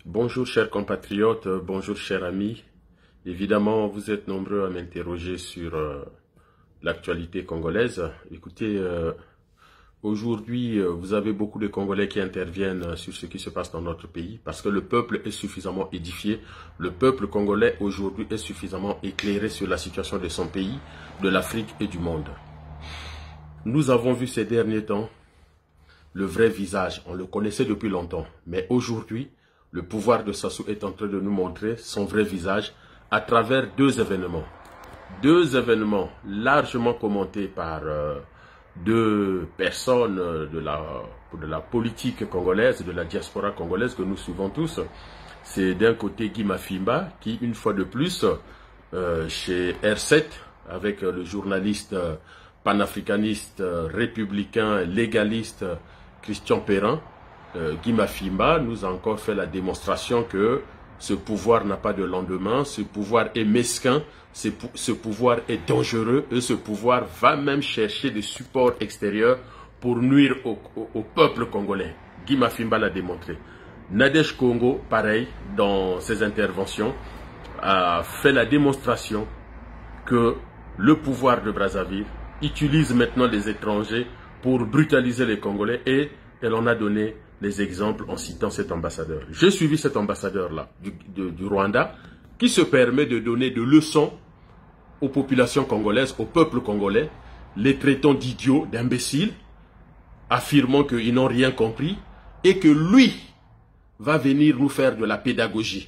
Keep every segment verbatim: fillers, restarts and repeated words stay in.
Bonjour chers compatriotes, bonjour chers amis. Évidemment, vous êtes nombreux à m'interroger sur euh, l'actualité congolaise. Écoutez, euh, aujourd'hui, euh, vous avez beaucoup de Congolais qui interviennent sur ce qui se passe dans notre pays parce que le peuple est suffisamment édifié. Le peuple congolais aujourd'hui est suffisamment éclairé sur la situation de son pays, de l'Afrique et du monde. Nous avons vu ces derniers temps le vrai visage. On le connaissait depuis longtemps. Mais aujourd'hui, le pouvoir de Sassou est en train de nous montrer son vrai visage à travers deux événements. Deux événements largement commentés par euh, deux personnes de la, de la politique congolaise, de la diaspora congolaise que nous suivons tous. C'est d'un côté Guy Mafimba qui, une fois de plus, euh, chez R sept, avec le journaliste panafricaniste, républicain, légaliste Christian Perrin, euh, Guy Mafimba nous a encore fait la démonstration que ce pouvoir n'a pas de lendemain, ce pouvoir est mesquin, ce, ce pouvoir est dangereux et ce pouvoir va même chercher des supports extérieurs pour nuire au, au, au peuple congolais. Guy Mafimba l'a démontré. Nadège Congo, pareil, dans ses interventions, a fait la démonstration que le pouvoir de Brazzaville utilise maintenant les étrangers pour brutaliser les Congolais et elle en a donné les exemples en citant cet ambassadeur. J'ai suivi cet ambassadeur-là du, du Rwanda qui se permet de donner des leçons aux populations congolaises, au peuple congolais, les traitant d'idiots, d'imbéciles, affirmant qu'ils n'ont rien compris et que lui va venir nous faire de la pédagogie.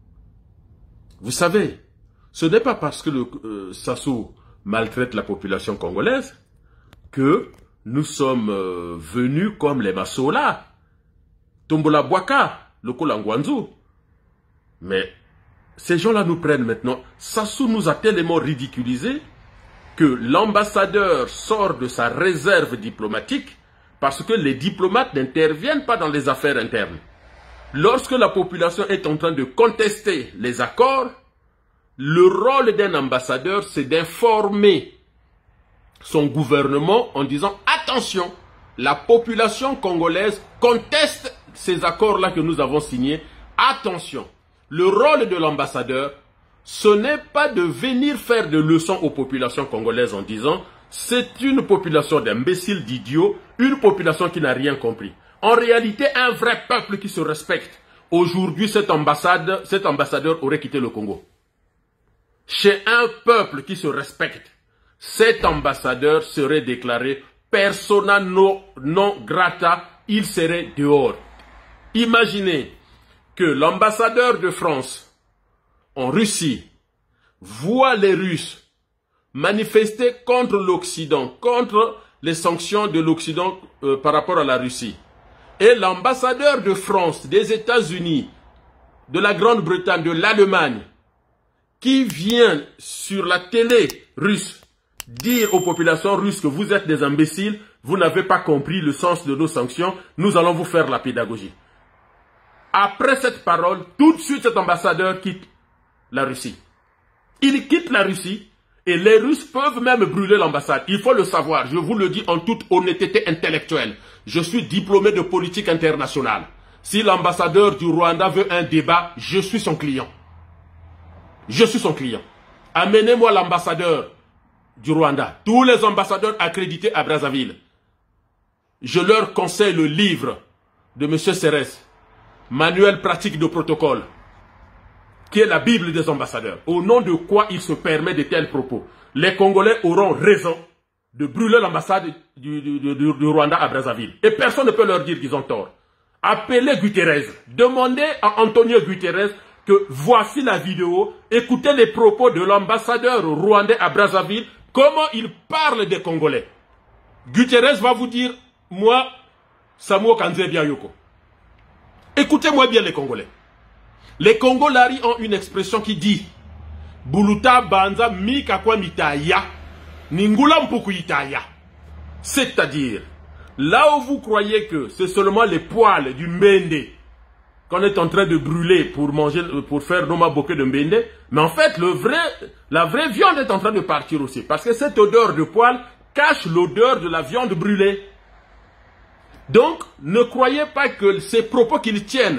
Vous savez, ce n'est pas parce que le euh, Sassou maltraite la population congolaise que nous sommes euh, venus comme les Massola, Tombola Bouaka, le Kolangwanzu. Mais ces gens-là nous prennent maintenant. Sassou nous a tellement ridiculisés que l'ambassadeur sort de sa réserve diplomatique parce que les diplomates n'interviennent pas dans les affaires internes. Lorsque la population est en train de contester les accords, le rôle d'un ambassadeur, c'est d'informer son gouvernement en disant « Attention, la population congolaise conteste ces accords-là que nous avons signés. Attention, le rôle de l'ambassadeur, ce n'est pas de venir faire des leçons aux populations congolaises en disant « C'est une population d'imbéciles, d'idiots, une population qui n'a rien compris. » En réalité, un vrai peuple qui se respecte. Aujourd'hui, cette ambassade, cet ambassadeur aurait quitté le Congo. Chez un peuple qui se respecte, cet ambassadeur serait déclaré persona non, non grata, il serait dehors. Imaginez que l'ambassadeur de France en Russie voit les Russes manifester contre l'Occident, contre les sanctions de l'Occident euh, par rapport à la Russie. Et l'ambassadeur de France, des États-Unis, de la Grande-Bretagne, de l'Allemagne, qui vient sur la télé russe dire aux populations russes que vous êtes des imbéciles, vous n'avez pas compris le sens de nos sanctions, nous allons vous faire la pédagogie. Après cette parole, tout de suite cet ambassadeur quitte la Russie. Il quitte la Russie et les Russes peuvent même brûler l'ambassade. Il faut le savoir, je vous le dis en toute honnêteté intellectuelle. Je suis diplômé de politique internationale. Si l'ambassadeur du Rwanda veut un débat, je suis son client. Je suis son client. Amenez-moi l'ambassadeur du Rwanda. Tous les ambassadeurs accrédités à Brazzaville. Je leur conseille le livre de M. Serres, Manuel pratique de protocole, qui est la Bible des ambassadeurs. Au nom de quoi il se permet de tels propos? Les Congolais auront raison de brûler l'ambassade du, du, du, du Rwanda à Brazzaville. Et personne ne peut leur dire qu'ils ont tort. Appelez Guterres. Demandez à Antonio Guterres que voici la vidéo, écoutez les propos de l'ambassadeur rwandais à Brazzaville, comment il parle des Congolais. Guterres va vous dire, moi, Samuel Kanzé Biayoko. Écoutez-moi bien les Congolais. Les Congolari ont une expression qui dit, Buluta Banza Mikakwa Mitaya, Ningula Mpuku Itaya. C'est-à-dire, là où vous croyez que c'est seulement les poils du Mbende qu'on est en train de brûler pour manger, pour faire Noma Bokeh de Mbende, mais en fait, le vrai, la vraie viande est en train de partir aussi. Parce que cette odeur de poil cache l'odeur de la viande brûlée. Donc, ne croyez pas que ces propos qu'ils tiennent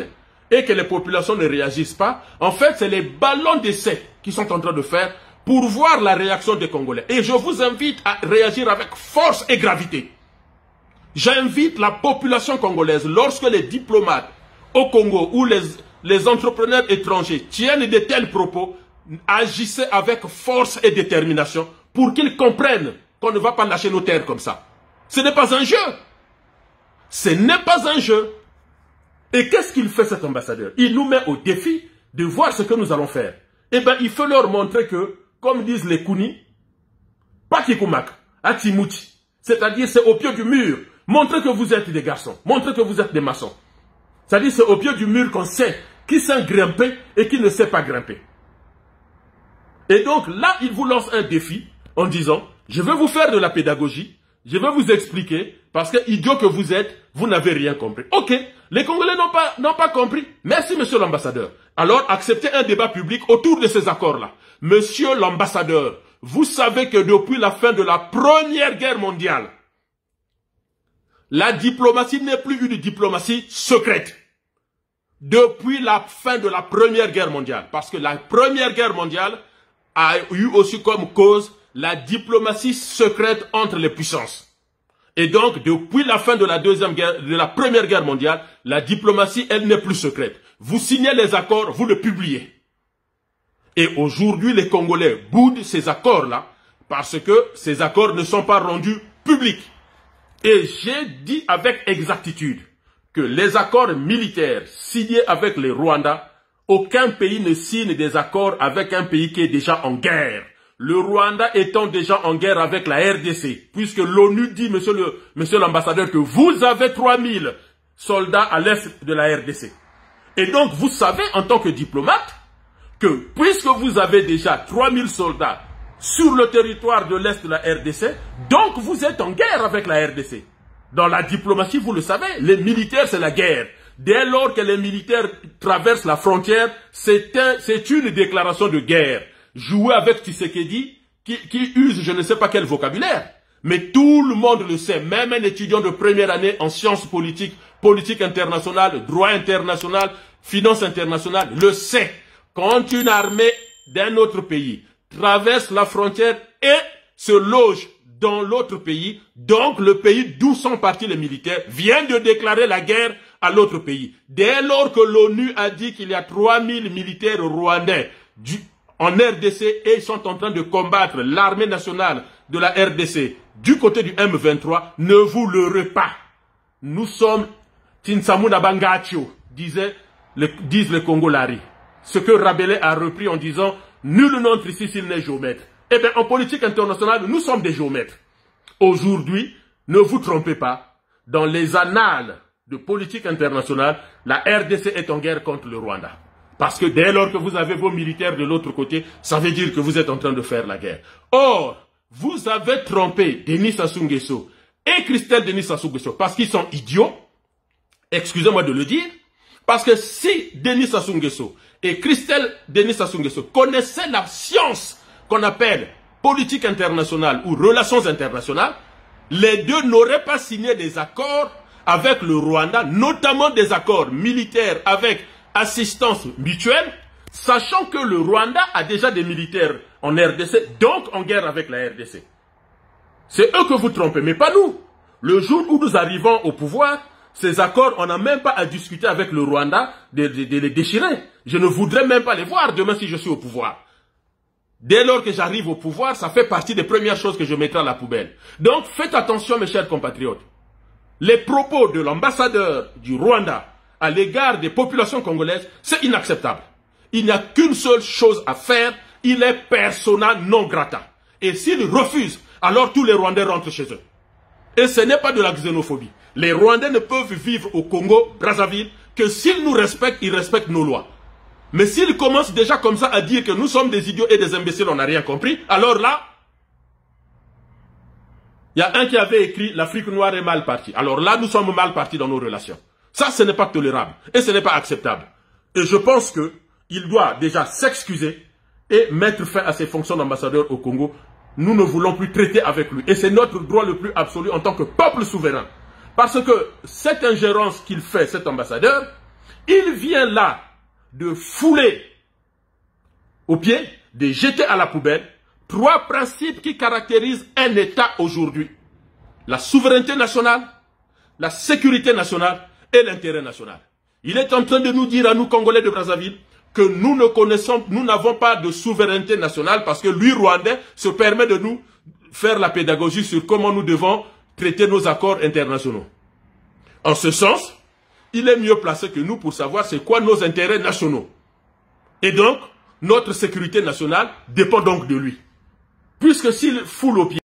et que les populations ne réagissent pas, en fait, c'est les ballons d'essai qui sont en train de faire pour voir la réaction des Congolais. Et je vous invite à réagir avec force et gravité. J'invite la population congolaise, lorsque les diplomates au Congo ou les, les entrepreneurs étrangers tiennent de tels propos, agissez avec force et détermination pour qu'ils comprennent qu'on ne va pas lâcher nos terres comme ça. Ce n'est pas un jeu. Ce n'est pas un jeu. Et qu'est-ce qu'il fait cet ambassadeur? Il nous met au défi de voir ce que nous allons faire. Eh bien, il faut leur montrer que, comme disent les Kuni, Pakikumak, Atimuti, c'est-à-dire c'est au pied du mur. Montrez que vous êtes des garçons. Montrez que vous êtes des maçons. C'est-à-dire c'est au pied du mur qu'on sait qui sait grimper et qui ne sait pas grimper. Et donc là, il vous lance un défi en disant, je vais vous faire de la pédagogie, je vais vous expliquer, parce que idiot que vous êtes, vous n'avez rien compris. Ok, les Congolais n'ont pas, n'ont pas compris. Merci, monsieur l'ambassadeur. Alors, acceptez un débat public autour de ces accords-là. Monsieur l'ambassadeur, vous savez que depuis la fin de la Première Guerre mondiale, la diplomatie n'est plus une diplomatie secrète. Depuis la fin de la Première Guerre mondiale, parce que la Première Guerre mondiale a eu aussi comme cause la diplomatie secrète entre les puissances. Et donc, depuis la fin de la deuxième guerre, de la Première Guerre mondiale, la diplomatie, elle n'est plus secrète. Vous signez les accords, vous le publiez. Et aujourd'hui, les Congolais boudent ces accords-là parce que ces accords ne sont pas rendus publics. Et j'ai dit avec exactitude que les accords militaires signés avec les Rwandais, aucun pays ne signe des accords avec un pays qui est déjà en guerre. Le Rwanda étant déjà en guerre avec la R D C, puisque l'ONU dit, monsieur le, monsieur l'ambassadeur, que vous avez trois mille soldats à l'est de la R D C. Et donc, vous savez, en tant que diplomate, que puisque vous avez déjà trois mille soldats sur le territoire de l'est de la R D C, donc vous êtes en guerre avec la R D C. Dans la diplomatie, vous le savez, les militaires, c'est la guerre. Dès lors que les militaires traversent la frontière, c'est un, c'est une déclaration de guerre. Jouer avec Tshisekedi, qui, qui use je ne sais pas quel vocabulaire. Mais tout le monde le sait, même un étudiant de première année en sciences politiques, politique internationale, droit international, finance internationale, le sait. Quand une armée d'un autre pays traverse la frontière et se loge dans l'autre pays, donc le pays d'où sont partis les militaires vient de déclarer la guerre à l'autre pays. Dès lors que l'ONU a dit qu'il y a trois mille militaires rwandais du, en R D C et ils sont en train de combattre l'armée nationale de la R D C du côté du M vingt-trois, ne vous leurrez pas. Nous sommes Tinsamuna Bangacho, disait le, disent les Congolari. Ce que Rabelais a repris en disant « Nul n'entre ici s'il n'est géomètre ». Eh bien, en politique internationale, nous sommes des géomètres. Aujourd'hui, ne vous trompez pas, dans les annales de politique internationale, la R D C est en guerre contre le Rwanda. Parce que dès lors que vous avez vos militaires de l'autre côté, ça veut dire que vous êtes en train de faire la guerre. Or, vous avez trompé Denis Sassou Nguesso et Christelle Denis Sassou Nguesso parce qu'ils sont idiots. Excusez-moi de le dire. Parce que si Denis Sassou Nguesso et Christelle Denis Sassou Nguesso connaissaient la science qu'on appelle politique internationale ou relations internationales, les deux n'auraient pas signé des accords avec le Rwanda, notamment des accords militaires avec assistance mutuelle, sachant que le Rwanda a déjà des militaires en R D C, donc en guerre avec la R D C. C'est eux que vous trompez, mais pas nous. Le jour où nous arrivons au pouvoir, ces accords, on n'a même pas à discuter avec le Rwanda de, de, de les déchirer. Je ne voudrais même pas les voir demain si je suis au pouvoir. Dès lors que j'arrive au pouvoir, ça fait partie des premières choses que je mettrai à la poubelle. Donc, faites attention, mes chers compatriotes. Les propos de l'ambassadeur du Rwanda à l'égard des populations congolaises, c'est inacceptable. Il n'y a qu'une seule chose à faire, il est persona non grata. Et s'il refuse, alors tous les Rwandais rentrent chez eux. Et ce n'est pas de la xénophobie. Les Rwandais ne peuvent vivre au Congo, Brazzaville, que s'ils nous respectent, ils respectent nos lois. Mais s'ils commencent déjà comme ça à dire que nous sommes des idiots et des imbéciles, on n'a rien compris, alors là, il y a un qui avait écrit « L'Afrique noire est mal partie ». Alors là, nous sommes mal partis dans nos relations. Ça, ce n'est pas tolérable et ce n'est pas acceptable. Et je pense qu'il doit déjà s'excuser et mettre fin à ses fonctions d'ambassadeur au Congo. Nous ne voulons plus traiter avec lui. Et c'est notre droit le plus absolu en tant que peuple souverain. Parce que cette ingérence qu'il fait, cet ambassadeur, Il vient là de fouler aux pieds, de jeter à la poubelle trois principes qui caractérisent un État aujourd'hui. La souveraineté nationale, la sécurité nationale et l'intérêt national. Il est en train de nous dire à nous, Congolais de Brazzaville, que nous ne connaissons, nous n'avons pas de souveraineté nationale parce que lui, Rwandais, se permet de nous faire la pédagogie sur comment nous devons traiter nos accords internationaux. En ce sens, il est mieux placé que nous pour savoir c'est quoi nos intérêts nationaux. Et donc, notre sécurité nationale dépend donc de lui. Puisque s'il foule au pied,